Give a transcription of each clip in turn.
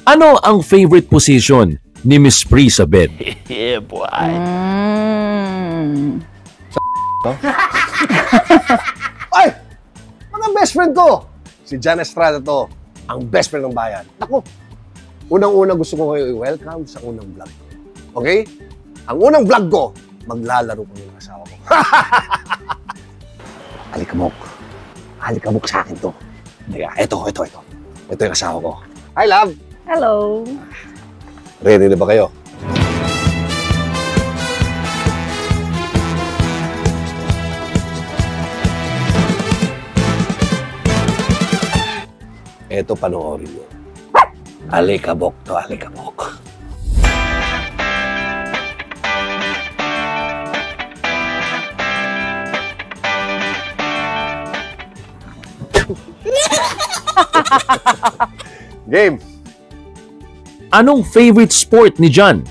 Ano ang favorite position ni Miss Pri sa bed? Yeah, boy. Ay! Mga best friend ko! Si John Estrada to, ang best friend ng bayan. Ako, unang-una gusto ko kayo i-welcome sa unang vlog ko. Okay? Ang unang vlog ko, maglalaro ko ng asawa ko. Alikabok. Alikabok sa akin to. Ito. Ito yung asawa ko. Hi, love! Hello. Ready na ba kayo? Ito, panoorin mo. Alikabok to, alikabok. Game! Anong favorite sport ni John?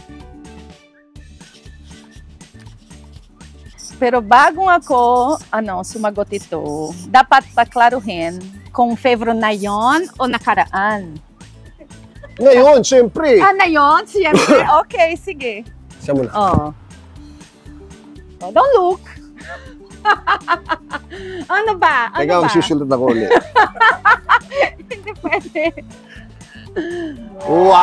Pero bago ako, sumagot ito, dapat paklaruhin kung favorite na yon o nakaraan. Ngayon, siyempre. Na yon? Siyempre. Okay, sige. Siya muna. Oh, don't look. Ano ba? Teka, magsusulat ako ulit. Hindi pwede. Wow!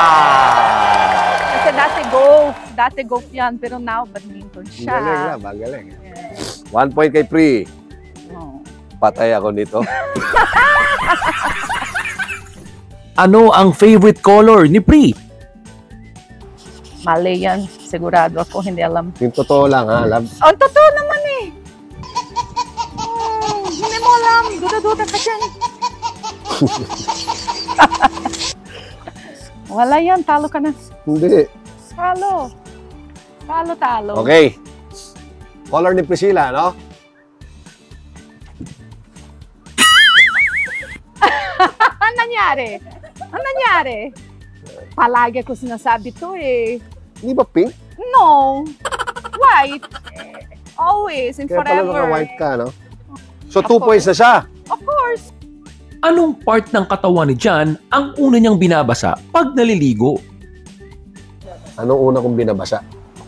Kasi dati golf yan, pero now badminton siya. Galing na, magaling. Yeah. 1 point kay Pri. Oh. Patay ako nito. Ano ang favorite color ni Pri? Mali yan. Sigurado ako, hindi alam. Yung totoo lang, ha, love? Ang totoo naman eh. Hindi mo alam. Duda-duda ka dyan. Wala yan. Talo ka na. Hindi. Talo. Talo. Okay. Color ni Priscilla, no? Ano nangyari? Palagi ko sinasabi to eh. Hindi ba pink? No. White. Always and Kaya forever. pala naka-white ka, no? So, 2 points na siya. Of course. Anong part ng katawan ni John ang una niyang binabasa pag naliligo? Anong una kong binabasa?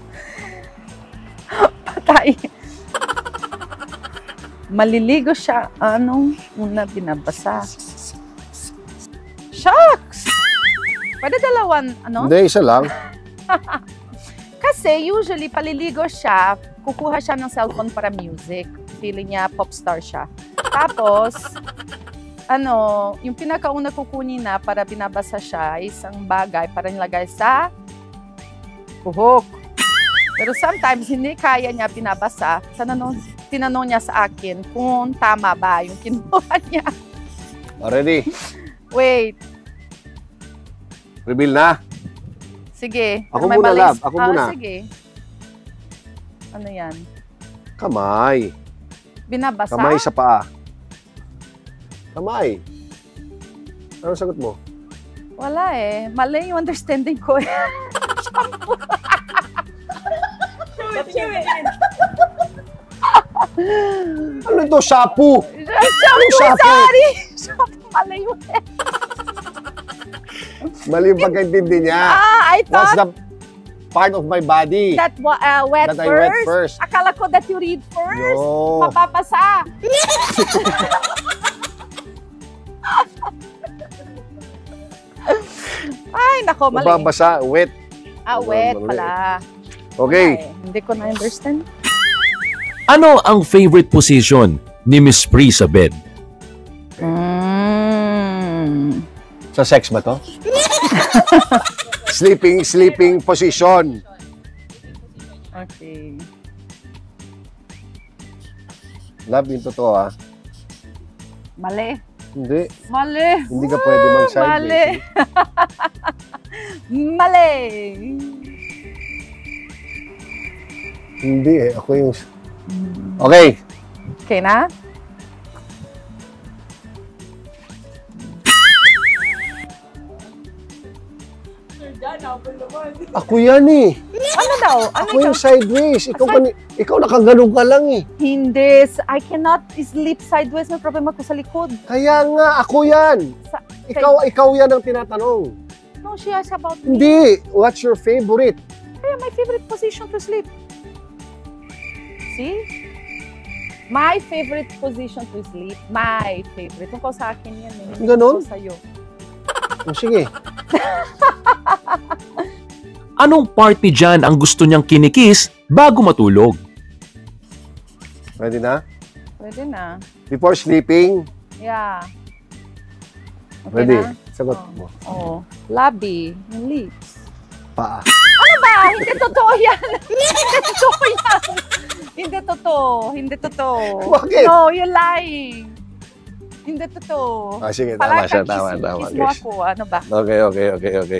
Patay. Maliligo siya. Anong una binabasa? Shucks! Pwede dalawan, Hindi, isa lang. Kasi usually, paliligo siya, kukuha siya ng cellphone para music. Feeling niya, popstar siya. Tapos, yung pinakauna kukunin na para binabasa siya, isang bagay para nilagay sa buhok. Pero sometimes, hindi kaya niya binabasa. Tinanong niya sa akin kung tama ba yung kinuha niya. Ready? Wait. Reveal na. Sige. Ako muna, love. Ako muna. Sige. Ano yan? Kamay. Binabasa? Kamay sa paa. Kamay. Anong sagot mo? Wala eh. Mali yung understanding ko eh. Ano ito? Shampoo! Shampoo! Sorry! Shampoo, mali yun eh. Mali yung pagkaintindi niya. I thought What's the part of my body that wet that first. I read first? Akala ko that you read first. No. Mapapasa. Ay, nako, mali. Mababasa, wet. Wet Mali. pala. Okay. Ay, hindi ko na-understand. Ano ang favorite position ni Miss Pri sa bed? Sa sex ba to? Sleeping position. Okay. Love, yung totoo, ha? Mali. Hindi. Mali. Hindi ka pwede mag-sideways. Mali. Mali. Hindi eh. Ako yung... Okay. Okay na? Ako yan eh. Ano daw? Ano Ako yung sideways. Ikaw nakaganog ka lang eh. Hindi. I cannot sleep sideways. May problema ko sa likod. Kaya nga, ako yan. Ikaw yan ang tinatanong. No, she asked about me. Hindi. What's your favorite? Kaya my favorite position to sleep. See? My favorite position to sleep. My favorite. Tungkol sa akin yan eh. Ganon? Tungkol sa'yo. Sige. Anong party dyan ang gusto niyang kinikis bago matulog? Ready na? Pwede na. Before sleeping, Yeah. Okay ready? na? Sagot Oh. mo. Oo. Labi. Yung lips. Paa. Ano ba? Hindi totoo yan. Hindi totoo yan. Hindi totoo. Hindi totoo. Bakit? No, you're lying. Hindi totoo. Ah, sige, Palagi tama siya. kang Tama, kiss- tama. kiss mo guys. ako. Ano ba? Okay.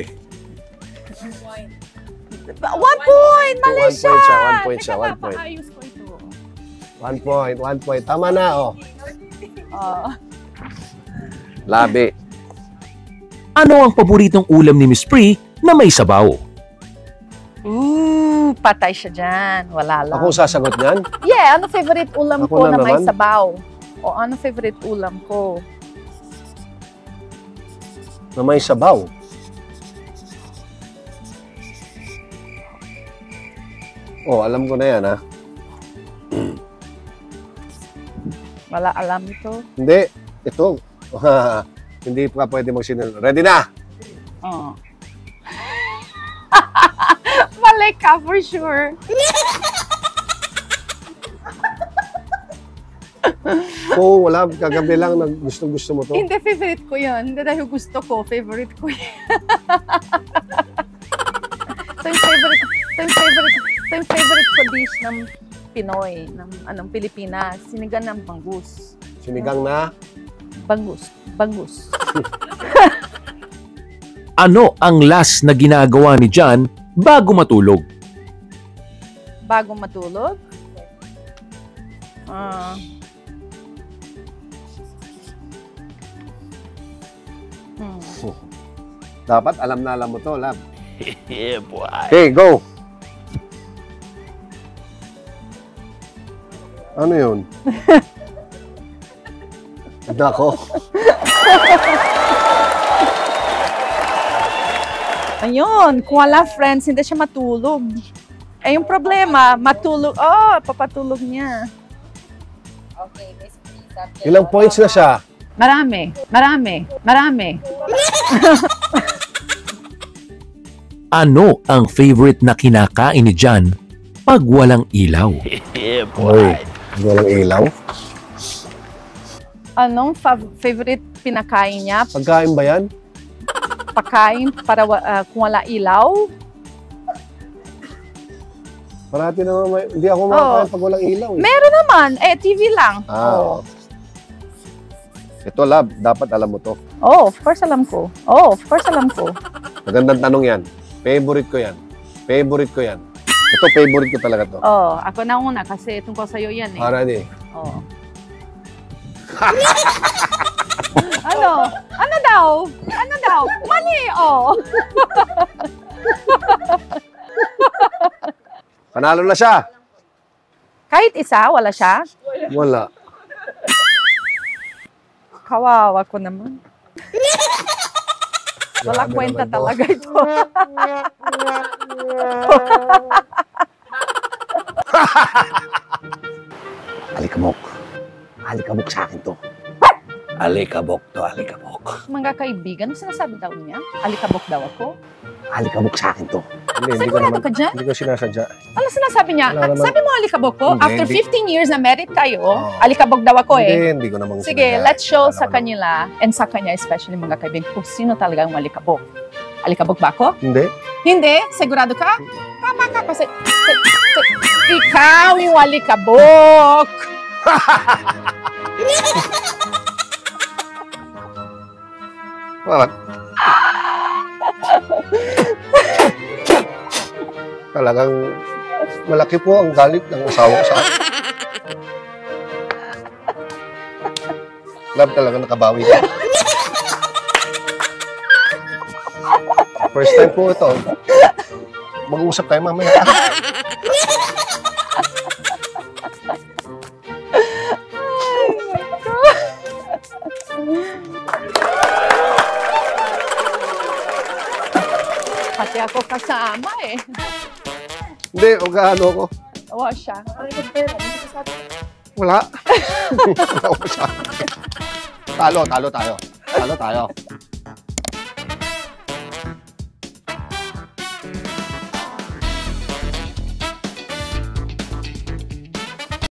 1 point! Mali One siya! point siya, one point siya, Teka one nga, point. paayos ko ito. 1 point. Tama na, oh. Oh. Labi. Ano ang paboritong ulam ni Miss Pri na may sabaw? Patay siya dyan. Wala lang. Ako sasagot niyan? Yeah, ano favorite ulam Ako ko na na may naman? sabaw? O ano favorite ulam ko? Na may sabaw. Oh, alam ko na yan, ha? Wala alam ito. Hindi. Ito. Hindi pa pwede magsinunod. Ready na? Oh. Mali ka for sure. Oo, wala. Kagabi lang na gusto mo to. Hindi, favorite ko yun. Hindi dahil gusto ko, favorite ko yun. Ito yung favorite ko dish ng Pinoy, ng Pilipinas. Sinigang ng bangus. Sinigang na? Bangus. Ano ang last na ginagawa ni John bago matulog? Bago matulog? Ah. Dapat alam na alam mo to, lab. Yeah, boy. Okay, go. Ano yun? Nako. Ayun, kung wala friends, hindi siya matulog. Eh, yung problema, matulog. Oh, papatulog niya. Ilang points na siya? Marami. Ano ang favorite na kinakain ni John pag walang ilaw? Oy, walang ilaw. Anong favorite pinakain niya? Pagkain ba yan? Pakain para kung wala ilaw? Parati naman hindi ako makakain pag walang ilaw. Eh. Meron naman. TV lang. Ah, ito, lab. Dapat alam mo to. Oh, of course alam ko. Magandang tanong yan. Favorite ko yan. Ito, favorite ko talaga to. Oh, ako na una kasi tungkol sa'yo yan eh. Ready? Oh. Ano? Ano daw? Mali, oh. Panalo na siya. Kahit isa, wala siya? Wala. Kawawa ko naman. Wala Grabe kwenta naman to. talaga ito. Alikabok. Alikabok sa akin to. Alikabok. Mga kaibigan, ano sinasabi daw niya? Alikabok daw ako? Alikabok sa akin to. Hindi ko Sigurado naman. ka dyan? Hindi ko sinasadya. Ano sinasabi niya? Wala naman. Sabi mo alikabok ko? Hindi, After hindi. 15 years na married kayo, Oo. alikabok daw ako eh. Hindi ko namang Sige, sinadya. let's show Wala sa naman. kanila and sa kanya especially mga kaibigan kung sino talagang malikabok. Alikabok ba ako? Hindi. Hindi? Sigurado ka? Tama ka kasi ikaw yung alikabok. Bakit? Talagang malaki po ang galit ng asawa ko sa akin. Love talaga nakabawi ka. First time po ito. Mag-uusap tayo mamaya. Pati ako kasama eh. Hindi, o gaano ko. Tawa siya. Wala. Wala ko siya. Talo tayo. Talo tayo.